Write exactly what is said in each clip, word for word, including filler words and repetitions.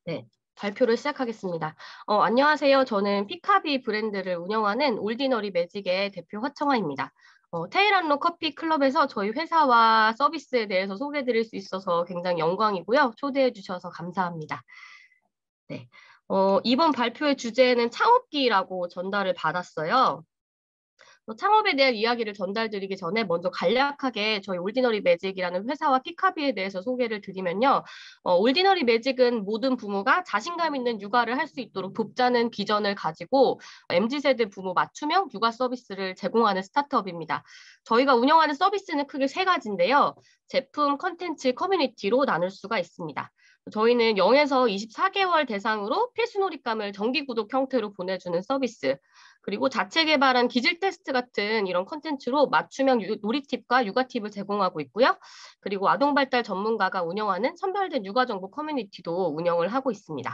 네, 발표를 시작하겠습니다. 어, 안녕하세요. 저는 피카비 브랜드를 운영하는 올디너리 매직의 대표 화청아입니다. 어, 테일란로 커피 클럽에서 저희 회사와 서비스에 대해서 소개해드릴 수 있어서 굉장히 영광이고요. 초대해 주셔서 감사합니다. 네, 어, 이번 발표의 주제는 창업기라고 전달을 받았어요. 어, 창업에 대한 이야기를 전달드리기 전에 먼저 간략하게 저희 올디너리 매직이라는 회사와 피카비에 대해서 소개를 드리면요. 어, 올디너리 매직은 모든 부모가 자신감 있는 육아를 할 수 있도록 돕자는 비전을 가지고 엠지세대 부모 맞춤형 육아 서비스를 제공하는 스타트업입니다. 저희가 운영하는 서비스는 크게 세 가지인데요. 제품, 컨텐츠, 커뮤니티로 나눌 수가 있습니다. 저희는 영에서 이십사 개월 대상으로 필수 놀잇감을 정기 구독 형태로 보내주는 서비스, 그리고 자체 개발한 기질 테스트 같은 이런 콘텐츠로 맞춤형 유- 놀이 팁과 육아 팁을 제공하고 있고요. 그리고 아동 발달 전문가가 운영하는 선별된 육아 정보 커뮤니티도 운영을 하고 있습니다.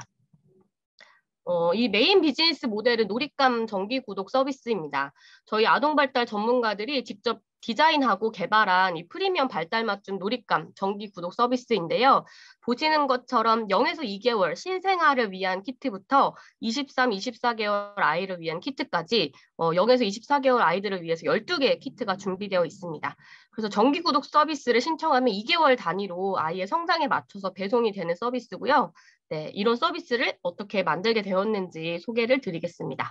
어, 이 메인 비즈니스 모델은 놀잇감 정기 구독 서비스입니다. 저희 아동 발달 전문가들이 직접 디자인하고 개발한 이 프리미엄 발달 맞춤 놀잇감 정기 구독 서비스인데요. 보시는 것처럼 영에서 이 개월 신생아를 위한 키트부터 이십삼, 이십사 개월 아이를 위한 키트까지 어, 영에서 이십사 개월 아이들을 위해서 열두 개의 키트가 준비되어 있습니다. 그래서 정기 구독 서비스를 신청하면 이 개월 단위로 아이의 성장에 맞춰서 배송이 되는 서비스고요. 네, 이런 서비스를 어떻게 만들게 되었는지 소개를 드리겠습니다.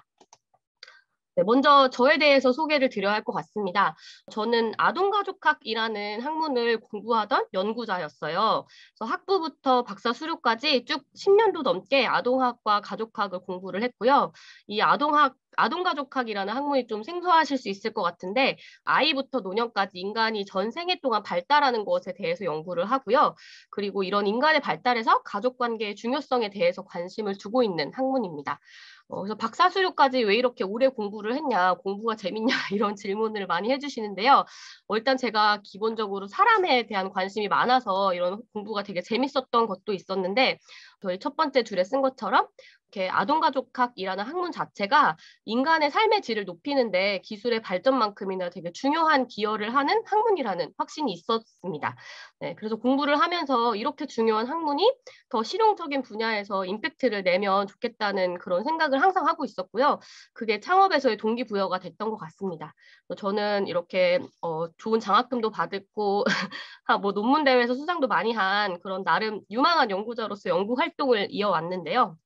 네, 먼저 저에 대해서 소개를 드려야 할 것 같습니다. 저는 아동가족학이라는 학문을 공부하던 연구자였어요. 그래서 학부부터 박사 수료까지 쭉 십 년도 넘게 아동학과 가족학을 공부를 했고요. 이 아동학, 아동가족학이라는 학문이 좀 생소하실 수 있을 것 같은데 아이부터 노년까지 인간이 전 생애 동안 발달하는 것에 대해서 연구를 하고요. 그리고 이런 인간의 발달에서 가족관계의 중요성에 대해서 관심을 두고 있는 학문입니다. 어, 그래서 박사 수료까지 왜 이렇게 오래 공부를 했냐, 공부가 재밌냐 이런 질문을 많이 해주시는데요. 어, 일단 제가 기본적으로 사람에 대한 관심이 많아서 이런 공부가 되게 재밌었던 것도 있었는데 저희 첫 번째 줄에 쓴 것처럼 이렇게 아동가족학이라는 학문 자체가 인간의 삶의 질을 높이는데 기술의 발전만큼이나 되게 중요한 기여를 하는 학문이라는 확신이 있었습니다. 네, 그래서 공부를 하면서 이렇게 중요한 학문이 더 실용적인 분야에서 임팩트를 내면 좋겠다는 그런 생각을 항상 하고 있었고요. 그게 창업에서의 동기부여가 됐던 것 같습니다. 저는 이렇게 어, 좋은 장학금도 받았고 뭐 논문 대회에서 수상도 많이 한 그런 나름 유망한 연구자로서 연구 활동을 이어왔는데요.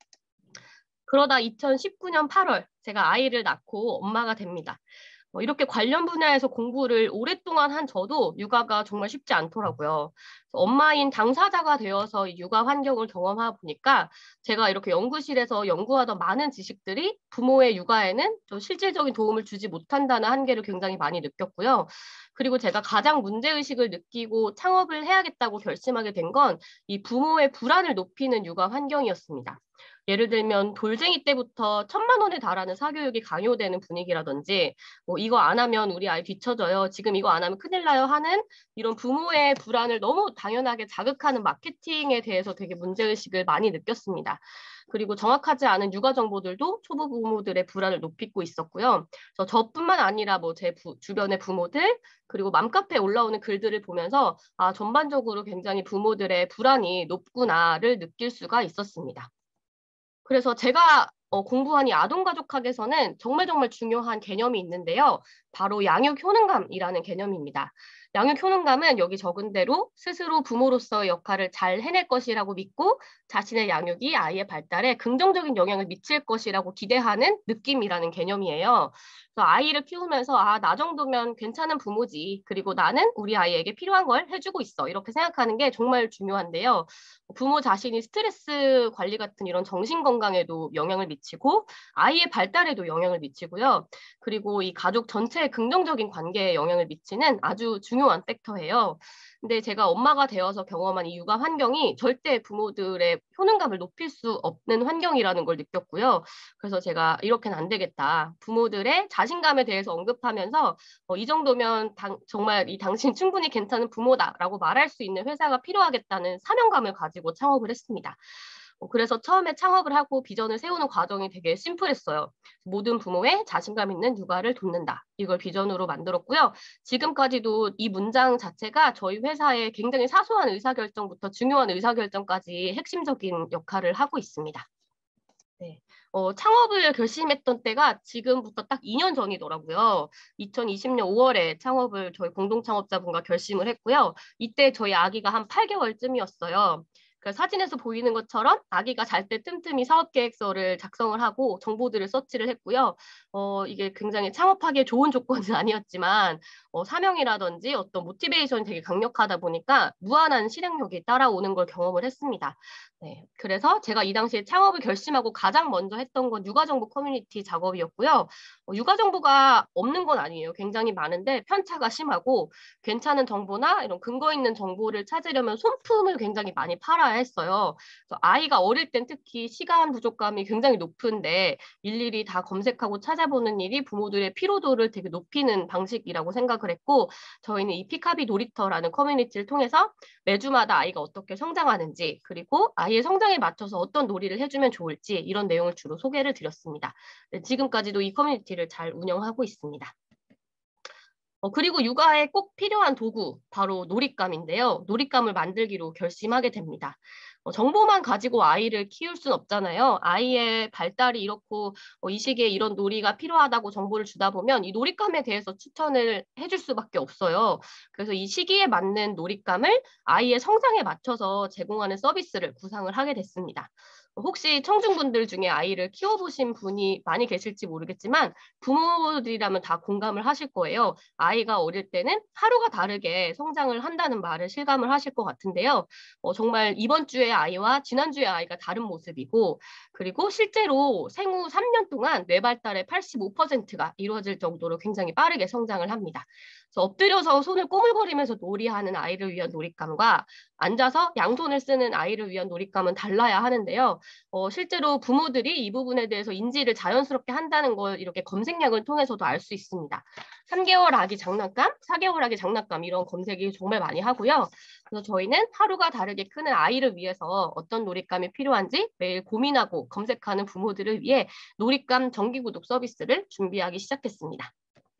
그러다 이천십구 년 팔월 제가 아이를 낳고 엄마가 됩니다. 어, 이렇게 관련 분야에서 공부를 오랫동안 한 저도 육아가 정말 쉽지 않더라고요. 엄마인 당사자가 되어서 이 육아 환경을 경험하다 보니까 제가 이렇게 연구실에서 연구하던 많은 지식들이 부모의 육아에는 좀 실질적인 도움을 주지 못한다는 한계를 굉장히 많이 느꼈고요. 그리고 제가 가장 문제의식을 느끼고 창업을 해야겠다고 결심하게 된 건 이 부모의 불안을 높이는 육아 환경이었습니다. 예를 들면 돌쟁이 때부터 천만 원에 달하는 사교육이 강요되는 분위기라든지 뭐 이거 안 하면 우리 아이 뒤처져요. 지금 이거 안 하면 큰일 나요 하는 이런 부모의 불안을 너무 당연하게 자극하는 마케팅에 대해서 되게 문제의식을 많이 느꼈습니다. 그리고 정확하지 않은 육아 정보들도 초보 부모들의 불안을 높이고 있었고요. 저 저뿐만 아니라 뭐 제 주변의 부모들 그리고 맘카페에 올라오는 글들을 보면서 아 전반적으로 굉장히 부모들의 불안이 높구나를 느낄 수가 있었습니다. 그래서 제가 어, 공부한 이 아동가족학에서는 정말 정말 중요한 개념이 있는데요. 바로 양육 효능감이라는 개념입니다. 양육 효능감은 여기 적은 대로 스스로 부모로서의 역할을 잘 해낼 것이라고 믿고 자신의 양육이 아이의 발달에 긍정적인 영향을 미칠 것이라고 기대하는 느낌이라는 개념이에요. 그래서 아이를 키우면서 아, 나 정도면 괜찮은 부모지. 그리고 나는 우리 아이에게 필요한 걸 해주고 있어. 이렇게 생각하는 게 정말 중요한데요. 부모 자신이 스트레스 관리 같은 이런 정신 건강에도 영향을 미치고 아이의 발달에도 영향을 미치고요. 그리고 이 가족 전체의 긍정적인 관계에 영향을 미치는 아주 중요한 팩터예요. 근데 제가 엄마가 되어서 경험한 이 육아 환경이 절대 부모들의 효능감을 높일 수 없는 환경이라는 걸 느꼈고요. 그래서 제가 이렇게는 안 되겠다. 부모들의 자신감에 대해서 언급하면서 어, 이 정도면 당, 정말 이 당신 충분히 괜찮은 부모다라고 말할 수 있는 회사가 필요하겠다는 사명감을 가지고 창업을 했습니다. 어, 그래서 처음에 창업을 하고 비전을 세우는 과정이 되게 심플했어요. 모든 부모의 자신감 있는 육아를 돕는다. 이걸 비전으로 만들었고요. 지금까지도 이 문장 자체가 저희 회사의 굉장히 사소한 의사결정부터 중요한 의사결정까지 핵심적인 역할을 하고 있습니다. 네. 어, 창업을 결심했던 때가 지금부터 딱 이 년 전이더라고요. 이천이십 년 오월에 창업을 저희 공동 창업자분과 결심을 했고요. 이때 저희 아기가 한 팔 개월쯤이었어요. 그 사진에서 보이는 것처럼 아기가 잘 때 틈틈이 사업계획서를 작성을 하고 정보들을 서치를 했고요. 어, 이게 굉장히 창업하기에 좋은 조건은 아니었지만 어, 사명이라든지 어떤 모티베이션이 되게 강력하다 보니까 무한한 실행력이 따라오는 걸 경험을 했습니다. 네, 그래서 제가 이 당시에 창업을 결심하고 가장 먼저 했던 건 육아정보 커뮤니티 작업이었고요. 어, 육아정보가 없는 건 아니에요. 굉장히 많은데 편차가 심하고 괜찮은 정보나 이런 근거 있는 정보를 찾으려면 손품을 굉장히 많이 팔아야 했어요. 그래서 아이가 어릴 땐 특히 시간 부족감이 굉장히 높은데 일일이 다 검색하고 찾아보는 일이 부모들의 피로도를 되게 높이는 방식이라고 생각을 했고 저희는 이 피카비 놀이터라는 커뮤니티를 통해서 매주마다 아이가 어떻게 성장하는지 그리고 아이의 성장에 맞춰서 어떤 놀이를 해주면 좋을지 이런 내용을 주로 소개를 드렸습니다. 네, 지금까지도 이 커뮤니티를 잘 운영하고 있습니다. 어, 그리고 육아에 꼭 필요한 도구, 바로 놀잇감인데요. 놀잇감을 만들기로 결심하게 됩니다. 어, 정보만 가지고 아이를 키울 순 없잖아요. 아이의 발달이 이렇고 어, 이 시기에 이런 놀이가 필요하다고 정보를 주다 보면 이 놀잇감에 대해서 추천을 해줄 수밖에 없어요. 그래서 이 시기에 맞는 놀잇감을 아이의 성장에 맞춰서 제공하는 서비스를 구상을 하게 됐습니다. 혹시 청중분들 중에 아이를 키워보신 분이 많이 계실지 모르겠지만 부모들이라면 다 공감을 하실 거예요. 아이가 어릴 때는 하루가 다르게 성장을 한다는 말을 실감을 하실 것 같은데요. 어, 정말 이번 주에 아이와 지난주에 아이가 다른 모습이고 그리고 실제로 생후 삼 년 동안 뇌 발달의 팔십오 퍼센트가 이루어질 정도로 굉장히 빠르게 성장을 합니다. 그래서 엎드려서 손을 꼬물거리면서 놀이하는 아이를 위한 놀잇감과 앉아서 양손을 쓰는 아이를 위한 놀잇감은 달라야 하는데요. 어, 실제로 부모들이 이 부분에 대해서 인지를 자연스럽게 한다는 걸 이렇게 검색량을 통해서도 알 수 있습니다. 삼 개월 아기 장난감, 사 개월 아기 장난감 이런 검색이 정말 많이 하고요. 그래서 저희는 하루가 다르게 크는 아이를 위해서 어떤 놀잇감이 필요한지 매일 고민하고 검색하는 부모들을 위해 놀잇감 정기구독 서비스를 준비하기 시작했습니다.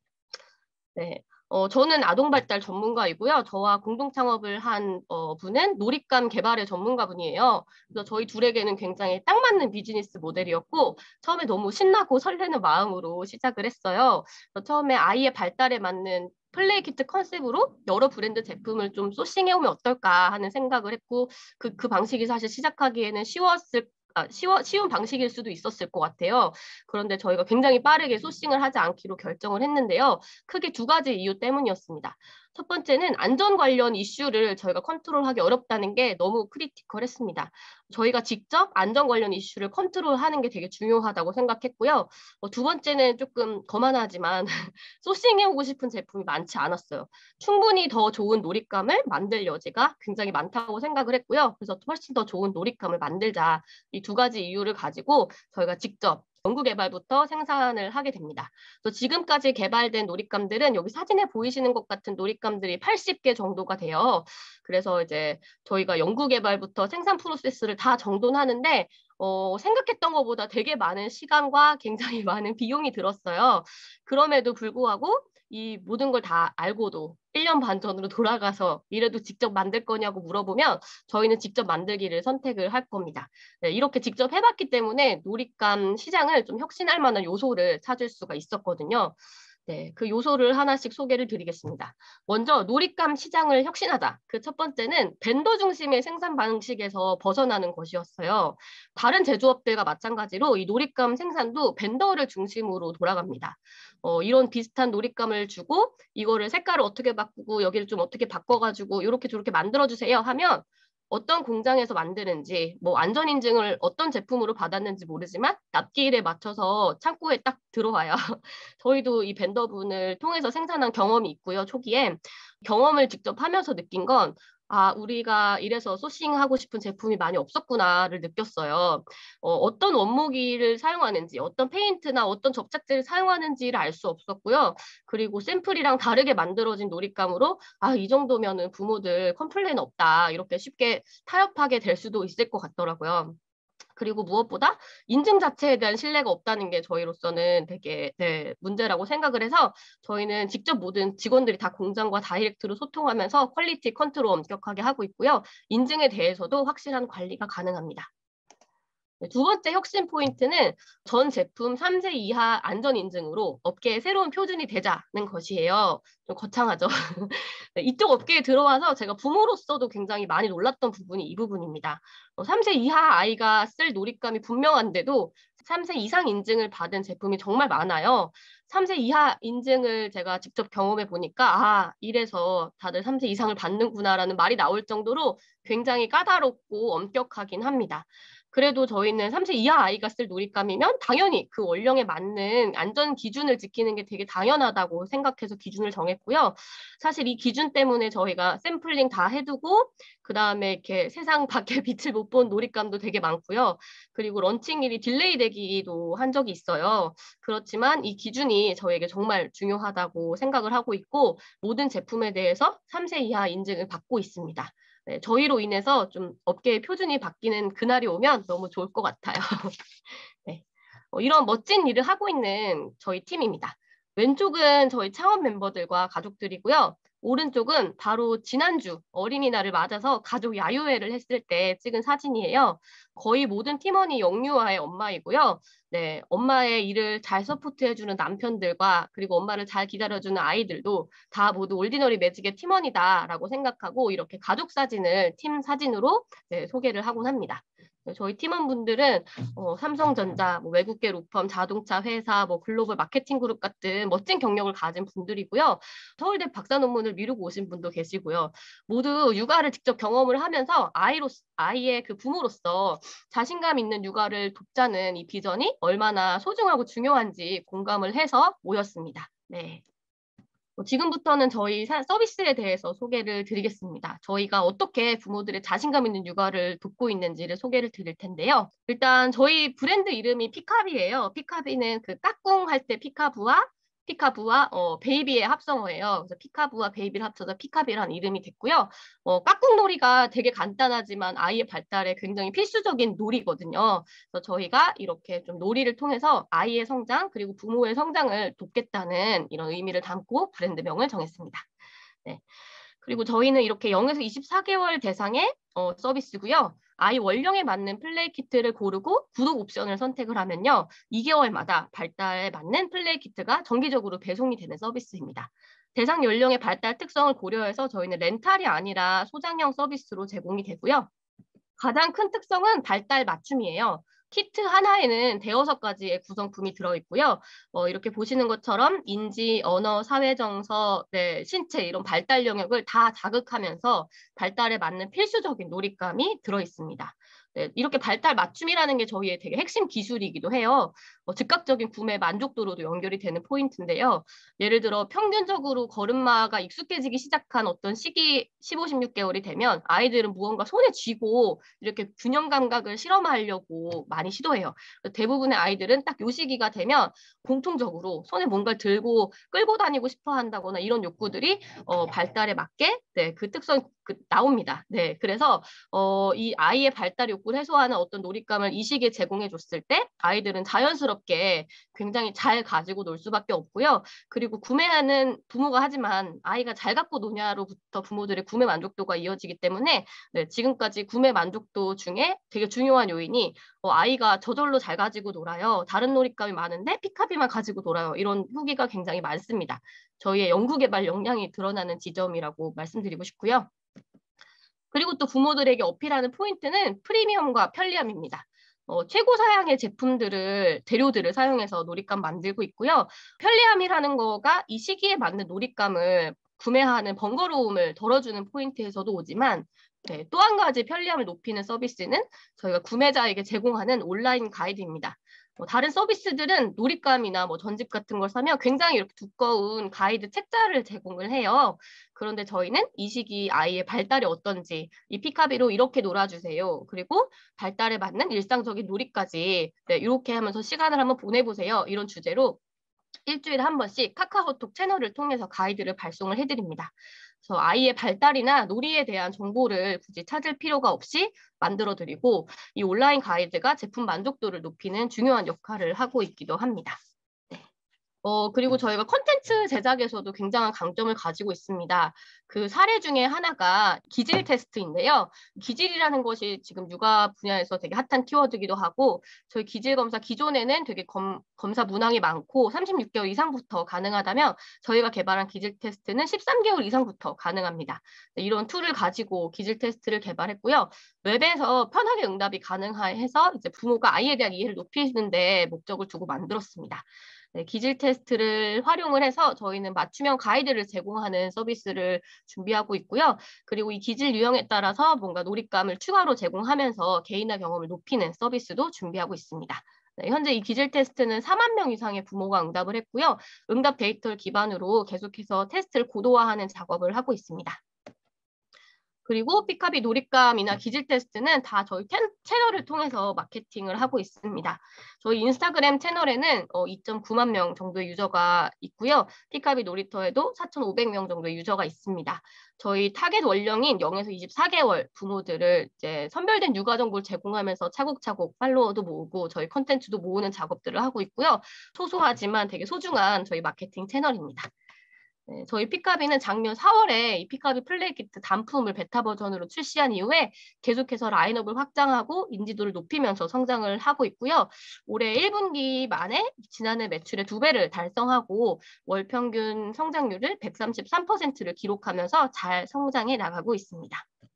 네. 어, 저는 아동발달 전문가이고요. 저와 공동 창업을 한 어, 분은 놀잇감 개발의 전문가분이에요. 그래서 저희 둘에게는 굉장히 딱 맞는 비즈니스 모델이었고 처음에 너무 신나고 설레는 마음으로 시작을 했어요. 처음에 아이의 발달에 맞는 플레이 키트 컨셉으로 여러 브랜드 제품을 좀 소싱해오면 어떨까 하는 생각을 했고 그, 그 방식이 사실 시작하기에는 쉬웠을 아, 쉬워, 쉬운 방식일 수도 있었을 것 같아요. 그런데 저희가 굉장히 빠르게 소싱을 하지 않기로 결정을 했는데요. 크게 두 가지 이유 때문이었습니다. 첫 번째는 안전 관련 이슈를 저희가 컨트롤하기 어렵다는 게 너무 크리티컬했습니다. 저희가 직접 안전 관련 이슈를 컨트롤하는 게 되게 중요하다고 생각했고요. 어, 두 번째는 조금 거만하지만 소싱해오고 싶은 제품이 많지 않았어요. 충분히 더 좋은 놀잇감을 만들 여지가 굉장히 많다고 생각을 했고요. 그래서 훨씬 더 좋은 놀잇감을 만들자. 이 두 가지 이유를 가지고 저희가 직접 연구 개발부터 생산을 하게 됩니다. 그래서 지금까지 개발된 놀잇감들은 여기 사진에 보이시는 것 같은 놀잇감들이 팔십 개 정도가 돼요. 그래서 이제 저희가 연구 개발부터 생산 프로세스를 다 정돈하는데 어, 생각했던 것보다 되게 많은 시간과 굉장히 많은 비용이 들었어요. 그럼에도 불구하고 이 모든 걸 다 알고도 일 년 반 전으로 돌아가서 이래도 직접 만들 거냐고 물어보면 저희는 직접 만들기를 선택을 할 겁니다. 네, 이렇게 직접 해봤기 때문에 놀잇감 시장을 좀 혁신할 만한 요소를 찾을 수가 있었거든요. 네, 그 요소를 하나씩 소개를 드리겠습니다. 먼저 놀잇감 시장을 혁신하자. 그 첫 번째는 벤더 중심의 생산 방식에서 벗어나는 것이었어요. 다른 제조업들과 마찬가지로 이 놀잇감 생산도 벤더를 중심으로 돌아갑니다. 어, 이런 비슷한 놀잇감을 주고 이거를 색깔을 어떻게 바꾸고 여기를 좀 어떻게 바꿔가지고 이렇게 저렇게 만들어주세요 하면 어떤 공장에서 만드는지, 뭐 안전인증을 어떤 제품으로 받았는지 모르지만 납기일에 맞춰서 창고에 딱 들어와요. 저희도 이 벤더분을 통해서 생산한 경험이 있고요. 초기에 경험을 직접 하면서 느낀 건 아, 우리가 이래서 소싱하고 싶은 제품이 많이 없었구나를 느꼈어요. 어, 어떤 원목이를 사용하는지, 어떤 페인트나 어떤 접착제를 사용하는지를 알 수 없었고요. 그리고 샘플이랑 다르게 만들어진 놀잇감으로 아, 이 정도면은 부모들 컴플레인 없다. 이렇게 쉽게 타협하게 될 수도 있을 것 같더라고요. 그리고 무엇보다 인증 자체에 대한 신뢰가 없다는 게 저희로서는 되게 네, 문제라고 생각을 해서 저희는 직접 모든 직원들이 다 공장과 다이렉트로 소통하면서 퀄리티 컨트롤 엄격하게 하고 있고요. 인증에 대해서도 확실한 관리가 가능합니다. 네, 두 번째 혁신 포인트는 전 제품 삼 세 이하 안전 인증으로 업계의 새로운 표준이 되자는 것이에요. 좀 거창하죠. 네, 이쪽 업계에 들어와서 제가 부모로서도 굉장히 많이 놀랐던 부분이 이 부분입니다. 어, 삼 세 이하 아이가 쓸 놀잇감이 분명한데도 삼 세 이상 인증을 받은 제품이 정말 많아요. 삼 세 이하 인증을 제가 직접 경험해 보니까 아, 이래서 다들 삼 세 이상을 받는구나라는 말이 나올 정도로 굉장히 까다롭고 엄격하긴 합니다. 그래도 저희는 삼 세 이하 아이가 쓸 놀잇감이면 당연히 그 원령에 맞는 안전 기준을 지키는 게 되게 당연하다고 생각해서 기준을 정했고요. 사실 이 기준 때문에 저희가 샘플링 다 해두고 그다음에 이렇게 세상 밖에 빛을 못 본 놀잇감도 되게 많고요. 그리고 런칭일이 딜레이 되기도 한 적이 있어요. 그렇지만 이 기준이 저에게 정말 중요하다고 생각을 하고 있고 모든 제품에 대해서 삼 세 이하 인증을 받고 있습니다. 네, 저희로 인해서 좀 업계의 표준이 바뀌는 그날이 오면 너무 좋을 것 같아요. 네, 어, 이런 멋진 일을 하고 있는 저희 팀입니다. 왼쪽은 저희 창업 멤버들과 가족들이고요. 오른쪽은 바로 지난주 어린이날을 맞아서 가족 야유회를 했을 때 찍은 사진이에요. 거의 모든 팀원이 영유아의 엄마이고요. 네, 엄마의 일을 잘 서포트해주는 남편들과 그리고 엄마를 잘 기다려주는 아이들도 다 모두 올디너리 매직의 팀원이다라고 생각하고 이렇게 가족 사진을 팀 사진으로 네, 소개를 하곤 합니다. 저희 팀원분들은 어, 삼성전자, 뭐 외국계 로펌, 자동차 회사, 뭐 글로벌 마케팅 그룹 같은 멋진 경력을 가진 분들이고요. 서울대 박사 논문을 미루고 오신 분도 계시고요. 모두 육아를 직접 경험을 하면서 아이로 아이의 그 부모로서 자신감 있는 육아를 돕자는 이 비전이 얼마나 소중하고 중요한지 공감을 해서 모였습니다. 네. 지금부터는 저희 서비스에 대해서 소개를 드리겠습니다. 저희가 어떻게 부모들의 자신감 있는 육아를 돕고 있는지를 소개를 드릴 텐데요. 일단 저희 브랜드 이름이 피카비예요. 피카비는 그 까꿍 할 때 피카부와 피카부와 어, 베이비의 합성어예요. 그래서 피카부와 베이비를 합쳐서 피카비라는 이름이 됐고요. 어, 까꿍놀이가 되게 간단하지만 아이의 발달에 굉장히 필수적인 놀이거든요. 그래서 저희가 이렇게 좀 놀이를 통해서 아이의 성장 그리고 부모의 성장을 돕겠다는 이런 의미를 담고 브랜드명을 정했습니다. 네. 그리고 저희는 이렇게 영에서 이십사 개월 대상의 어, 서비스고요. 아이 원령에 맞는 플레이 키트를 고르고 구독 옵션을 선택을 하면요. 이 개월마다 발달에 맞는 플레이 키트가 정기적으로 배송이 되는 서비스입니다. 대상 연령의 발달 특성을 고려해서 저희는 렌탈이 아니라 소장형 서비스로 제공이 되고요. 가장 큰 특성은 발달 맞춤이에요. 키트 하나에는 대여섯 가지의 구성품이 들어있고요. 어, 이렇게 보시는 것처럼 인지, 언어, 사회정서, 네, 신체 이런 발달 영역을 다 자극하면서 발달에 맞는 필수적인 놀잇감이 들어있습니다. 네, 이렇게 발달 맞춤이라는 게 저희의 되게 핵심 기술이기도 해요. 어, 즉각적인 구매 만족도로도 연결이 되는 포인트인데요. 예를 들어 평균적으로 걸음마가 익숙해지기 시작한 어떤 시기 십오, 십육 개월이 되면 아이들은 무언가 손에 쥐고 이렇게 균형 감각을 실험하려고 많이 시도해요. 대부분의 아이들은 딱 요 시기가 되면 공통적으로 손에 뭔가를 들고 끌고 다니고 싶어 한다거나 이런 욕구들이 어, 발달에 맞게 네, 그 특성 그, 나옵니다. 네, 그래서 어, 이 아이의 발달 욕구를 해소하는 어떤 놀잇감을 이 시기에 제공해 줬을 때 아이들은 자연스럽게 굉장히 잘 가지고 놀 수밖에 없고요. 그리고 구매하는 부모가 하지만 아이가 잘 갖고 노냐로부터 부모들의 구매 만족도가 이어지기 때문에 네, 지금까지 구매 만족도 중에 되게 중요한 요인이 어, 아이가 저절로 잘 가지고 놀아요. 다른 놀잇감이 많은데 피카비만 가지고 놀아요. 이런 후기가 굉장히 많습니다. 저희의 연구개발 역량이 드러나는 지점이라고 말씀드리고 싶고요. 그리고 또 부모들에게 어필하는 포인트는 프리미엄과 편리함입니다. 어, 최고 사양의 제품들을, 재료들을 사용해서 놀잇감 만들고 있고요. 편리함이라는 거가 이 시기에 맞는 놀잇감을 구매하는 번거로움을 덜어주는 포인트에서도 오지만 네, 또 한 가지 편리함을 높이는 서비스는 저희가 구매자에게 제공하는 온라인 가이드입니다. 뭐 다른 서비스들은 놀잇감이나 뭐 전집 같은 걸 사면 굉장히 이렇게 두꺼운 가이드 책자를 제공을 해요. 그런데 저희는 이 시기 아이의 발달이 어떤지 이 피카비로 이렇게 놀아주세요. 그리고 발달에 맞는 일상적인 놀이까지 네, 이렇게 하면서 시간을 한번 보내보세요. 이런 주제로 일주일에 한 번씩 카카오톡 채널을 통해서 가이드를 발송을 해드립니다. 그래서 아이의 발달이나 놀이에 대한 정보를 굳이 찾을 필요가 없이 만들어드리고 이 온라인 가이드가 제품 만족도를 높이는 중요한 역할을 하고 있기도 합니다. 네. 어 그리고 저희가 콘텐츠 제작에서도 굉장한 강점을 가지고 있습니다. 그 사례 중에 하나가 기질 테스트인데요. 기질이라는 것이 지금 육아 분야에서 되게 핫한 키워드이기도 하고 저희 기질 검사 기존에는 되게 검 검사 문항이 많고 삼십육 개월 이상부터 가능하다면 저희가 개발한 기질 테스트는 십삼 개월 이상부터 가능합니다. 네, 이런 툴을 가지고 기질 테스트를 개발했고요. 웹에서 편하게 응답이 가능해서 이제 부모가 아이에 대한 이해를 높이는 데 목적을 두고 만들었습니다. 네, 기질 테스트를 활용을 해서 저희는 맞춤형 가이드를 제공하는 서비스를 준비하고 있고요. 그리고 이 기질 유형에 따라서 뭔가 놀잇감을 추가로 제공하면서 개인화 경험을 높이는 서비스도 준비하고 있습니다. 네, 현재 이 기질 테스트는 사만 명 이상의 부모가 응답을 했고요. 응답 데이터를 기반으로 계속해서 테스트를 고도화하는 작업을 하고 있습니다. 그리고 피카비 놀잇감이나 기질 테스트는 다 저희 채널을 통해서 마케팅을 하고 있습니다. 저희 인스타그램 채널에는 어, 이 점 구만 명 정도의 유저가 있고요. 피카비 놀이터에도 사천오백 명 정도의 유저가 있습니다. 저희 타겟 연령인 영에서 이십사 개월 부모들을 이제 선별된 육아 정보를 제공하면서 차곡차곡 팔로워도 모으고 저희 컨텐츠도 모으는 작업들을 하고 있고요. 소소하지만 되게 소중한 저희 마케팅 채널입니다. 네, 저희 피카비는 작년 사월에 이 피카비 플레이 키트 단품을 베타 버전으로 출시한 이후에 계속해서 라인업을 확장하고 인지도를 높이면서 성장을 하고 있고요. 올해 일 분기 만에 지난해 매출의 두 배를 달성하고 월 평균 성장률을 백삼십삼 퍼센트를 기록하면서 잘 성장해 나가고 있습니다.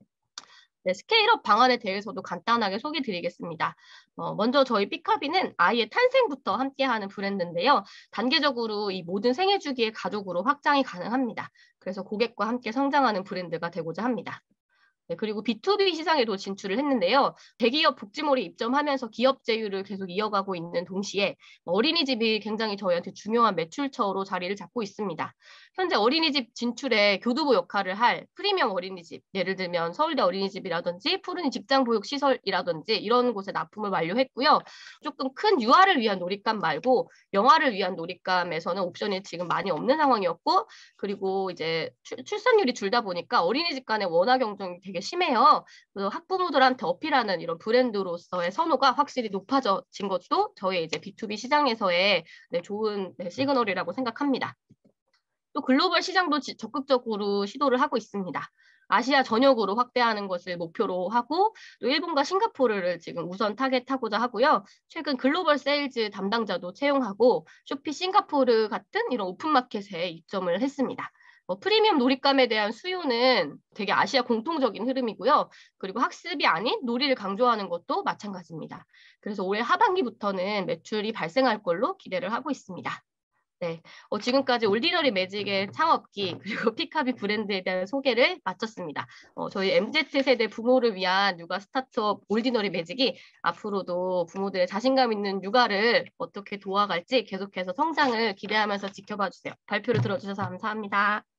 네, 스케일업 방안에 대해서도 간단하게 소개 드리겠습니다. 어, 먼저 저희 피카비는 아이의 탄생부터 함께하는 브랜드인데요. 단계적으로 이 모든 생애 주기의 가족으로 확장이 가능합니다. 그래서 고객과 함께 성장하는 브랜드가 되고자 합니다. 네, 그리고 비투비 시장에도 진출을 했는데요. 대기업 복지몰이 입점하면서 기업 제휴를 계속 이어가고 있는 동시에 어린이집이 굉장히 저희한테 중요한 매출처로 자리를 잡고 있습니다. 현재 어린이집 진출에 교두보 역할을 할 프리미엄 어린이집, 예를 들면 서울대 어린이집이라든지 푸른이 직장보육시설이라든지 이런 곳에 납품을 완료했고요. 조금 큰 유아를 위한 놀잇감 말고 영아를 위한 놀잇감에서는 옵션이 지금 많이 없는 상황이었고 그리고 이제 출, 출산율이 줄다 보니까 어린이집 간의 원화 경쟁이 되게 심해요. 그래서 학부모들한테 어필하는 이런 브랜드로서의 선호가 확실히 높아진 것도 저희 이제 비투비 시장에서의 네, 좋은 네, 시그널이라고 생각합니다. 또 글로벌 시장도 적극적으로 시도를 하고 있습니다. 아시아 전역으로 확대하는 것을 목표로 하고 또 일본과 싱가포르를 지금 우선 타겟하고자 하고요. 최근 글로벌 세일즈 담당자도 채용하고 쇼피 싱가포르 같은 이런 오픈마켓에 입점을 했습니다. 어, 프리미엄 놀잇감에 대한 수요는 되게 아시아 공통적인 흐름이고요. 그리고 학습이 아닌 놀이를 강조하는 것도 마찬가지입니다. 그래서 올해 하반기부터는 매출이 발생할 걸로 기대를 하고 있습니다. 네, 어, 지금까지 올디너리 매직의 창업기 그리고 피카비 브랜드에 대한 소개를 마쳤습니다. 어, 저희 엠지 세대 부모를 위한 육아 스타트업 올디너리 매직이 앞으로도 부모들의 자신감 있는 육아를 어떻게 도와갈지 계속해서 성장을 기대하면서 지켜봐 주세요. 발표를 들어주셔서 감사합니다.